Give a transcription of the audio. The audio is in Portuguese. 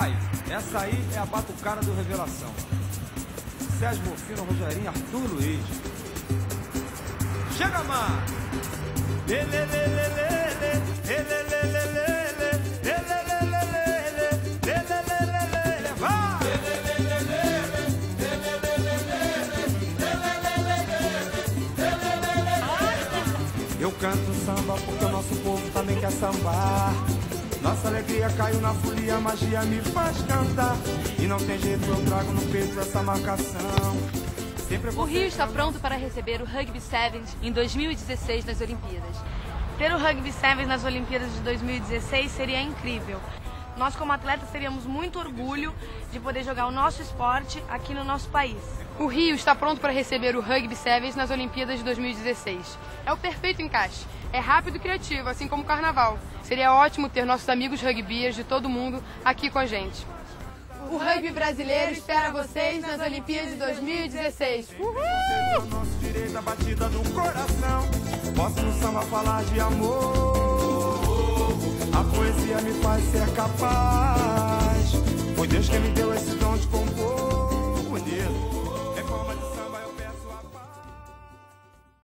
Vai, essa aí é a batucada do Revelação. Sérgio Morfino, Rogerinho, Arthur Luiz. Chega, mano! Eu canto samba porque o nosso povo também quer sambar. Nossa alegria caiu na folia, a magia me faz cantar. E não tem jeito, eu trago no peito essa marcação. O Rio está pronto para receber o Rugby Sevens em 2016 nas Olimpíadas. Ter o Rugby Sevens nas Olimpíadas de 2016 seria incrível. Nós, como atletas, teríamos muito orgulho de poder jogar o nosso esporte aqui no nosso país. O Rio está pronto para receber o Rugby Sevens nas Olimpíadas de 2016. É o perfeito encaixe. É rápido e criativo, assim como o carnaval. Seria ótimo ter nossos amigos rugbyers de todo mundo aqui com a gente. O rugby brasileiro espera vocês nas Olimpíadas de 2016. Uhul! Nosso direito, a batida do coração. Posso no samba falar de amor. A poesia me faz ser capaz.